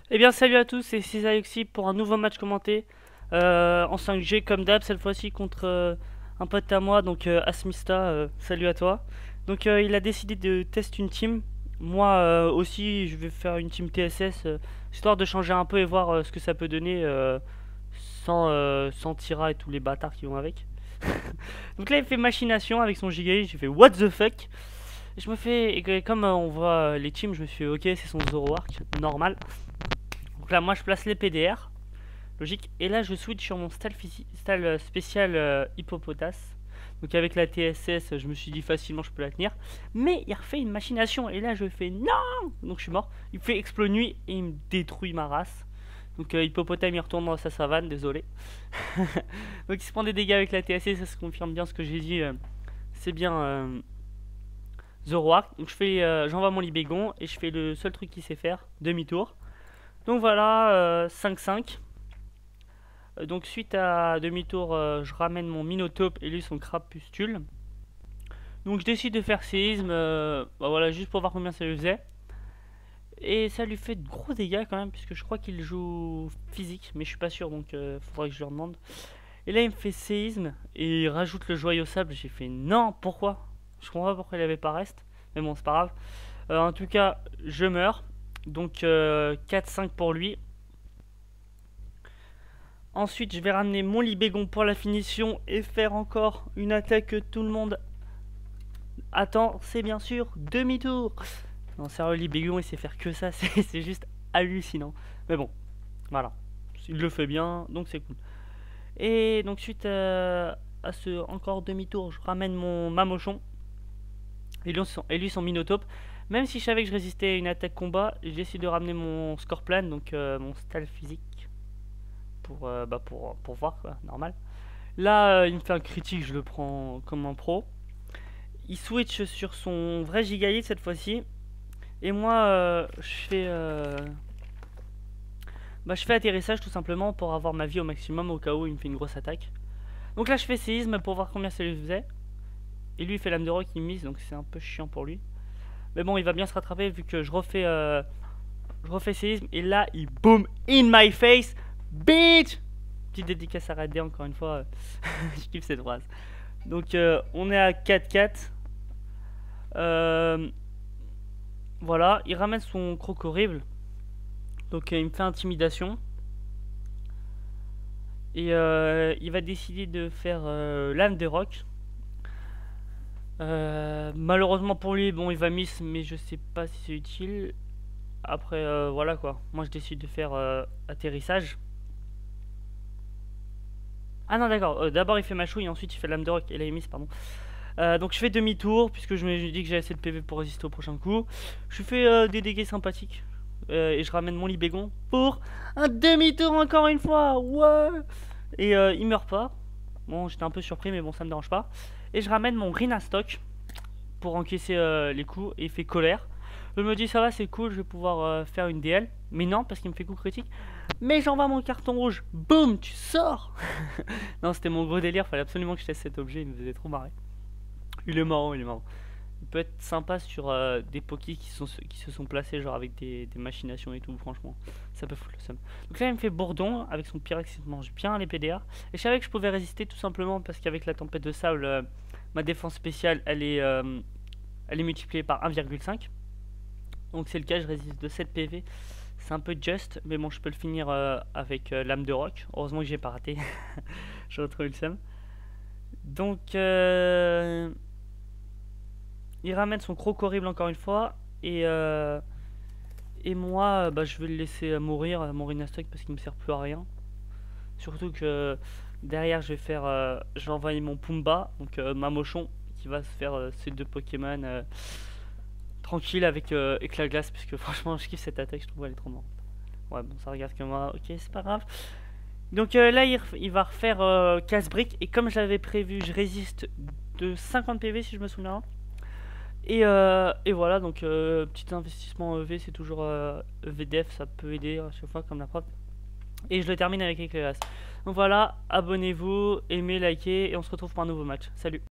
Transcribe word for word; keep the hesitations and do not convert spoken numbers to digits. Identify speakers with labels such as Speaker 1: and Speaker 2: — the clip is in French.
Speaker 1: Eh bien salut à tous, c'est Césarioxy pour un nouveau match commenté euh, en cinq G comme d'hab, cette fois-ci contre euh, un pote à moi, donc euh, Asmista, euh, salut à toi. Donc euh, il a décidé de tester une team, moi euh, aussi je vais faire une team T S S, euh, histoire de changer un peu et voir euh, ce que ça peut donner euh, sans, euh, sans Tira et tous les bâtards qui vont avec. Donc là il fait machination avec son giga, j'ai fait what the fuck. Et je me fais, et comme euh, on voit euh, les teams, je me suis fait ok c'est son Zoroark, normal. Donc là, moi, je place les P D R, logique. Et là, je switch sur mon style, style spécial euh, Hippopotas. Donc avec la T S S, je me suis dit facilement, je peux la tenir. Mais il refait une machination. Et là, je fais non. Donc je suis mort. Il fait explose nuit et il me détruit ma race. Donc euh, Hippopotame, il retourne dans sa savane, désolé. Donc il se prend des dégâts avec la T S S, ça se confirme bien ce que j'ai dit. Euh, C'est bien euh, Zoroark. Donc je fais, euh, j'envoie mon Libégon et je fais le seul truc qu'il sait faire, demi-tour. Donc voilà, euh, cinq cinq. Euh, Donc suite à demi-tour, euh, je ramène mon Minotape et lui son Crapustule. Donc je décide de faire séisme, euh, bah voilà, juste pour voir combien ça lui faisait. Et ça lui fait de gros dégâts quand même, puisque je crois qu'il joue physique, mais je suis pas sûr, donc euh, faudrait que je lui demande. Et là il me fait séisme, et il rajoute le joyau sable, j'ai fait non, pourquoi? Je comprends pas pourquoi il avait pas reste, mais bon c'est pas grave. Euh, en tout cas, je meurs, donc euh, quatre cinq pour lui. Ensuite, je vais ramener mon Libégon pour la finition et faire encore une attaque que tout le monde attend. C'est bien sûr demi-tour. Non, sérieux, Libégon, il sait faire que ça. C'est juste hallucinant. Mais bon, voilà. Il le fait bien, donc c'est cool. Et donc, suite à, à ce encore demi-tour, je ramène mon Mamochon. Et lui, son, et lui, son Minotape. Même si je savais que je résistais à une attaque combat, j'ai décidé de ramener mon Scorplan, donc euh, mon style physique. Pour, euh, bah pour, pour voir, quoi, normal. Là, euh, il me fait un critique, je le prends comme un pro. Il switch sur son vrai Gigaïd cette fois-ci. Et moi, euh, je fais... Euh... Bah, je fais atterrissage tout simplement pour avoir ma vie au maximum au cas où il me fait une grosse attaque. Donc là, je fais séisme pour voir combien ça lui faisait. Et lui, il fait lame de roc, il mise, donc c'est un peu chiant pour lui. Mais bon, il va bien se rattraper vu que je refais... Euh... Je refais séisme. Et là, il boom in my face. Bitch! Petite dédicace à Radé encore une fois. Je kiffe cette phrase. Donc euh, on est à quatre quatre. Euh, voilà, il ramène son croc horrible. Donc euh, il me fait intimidation. Et euh, il va décider de faire euh, lame de roc. Euh, malheureusement pour lui, bon, il va miss, mais je sais pas si c'est utile. Après, euh, voilà quoi. Moi je décide de faire euh, atterrissage. Ah non, d'accord. Euh, D'abord il fait ma chouille, et ensuite il fait lame de roc. Et là il miss, pardon. Euh, donc je fais demi-tour, puisque je me dis que j'ai assez de P V pour résister au prochain coup. Je fais euh, des dégâts sympathiques. Euh, et je ramène mon Libégon pour un demi-tour encore une fois. Ouais. Et euh, il meurt pas. Bon, j'étais un peu surpris, mais bon, ça me dérange pas. Et je ramène mon Rhinastock pour encaisser euh, les coups. Et il fait colère. Je me dis, ça va, c'est cool, je vais pouvoir euh, faire une D L. Mais non, parce qu'il me fait coup critique. Mais j'envoie mon carton rouge. Boum, tu sors. Non, c'était mon gros délire. Fallait absolument que je teste cet objet. Il me faisait trop marrer. Il est marrant, il est marrant. Il peut être sympa sur euh, des pokés qui, sont, qui se sont placés genre avec des, des machinations et tout, franchement. Ça peut foutre le seum. Donc là il me fait Bourdon avec son Pyrex, il mange bien les P D R. Et je savais que je pouvais résister tout simplement parce qu'avec la tempête de sable, euh, ma défense spéciale elle est, euh, elle est multipliée par un virgule cinq. Donc c'est le cas, je résiste de sept P V. C'est un peu just, mais bon je peux le finir euh, avec euh, lame de roc. Heureusement que j'ai pas raté. J'ai retrouvé le seum. Donc... Euh... Il ramène son croc horrible encore une fois. Et, euh, et moi, bah, je vais le laisser mourir, mon Rhinastock, parce qu'il me sert plus à rien. Surtout que derrière, je vais faire. Euh, je vais envoyer mon Pumba, donc euh, Mamochon, qui va se faire euh, ces deux Pokémon euh, tranquille avec euh, Éclat Glace, puisque franchement, je kiffe cette attaque, je trouve elle est trop marrante. Ouais, bon, ça regarde que moi, ok, c'est pas grave. Donc euh, là, il, il va refaire euh, casse-brique, et comme j'avais prévu, je résiste de cinquante P V si je me souviens. Et, euh, et voilà, donc euh, petit investissement E V, c'est toujours euh, V D F, ça peut aider à chaque fois comme la preuve. Et je le termine avec Éclairage. Donc voilà, abonnez-vous, aimez, likez, et on se retrouve pour un nouveau match. Salut!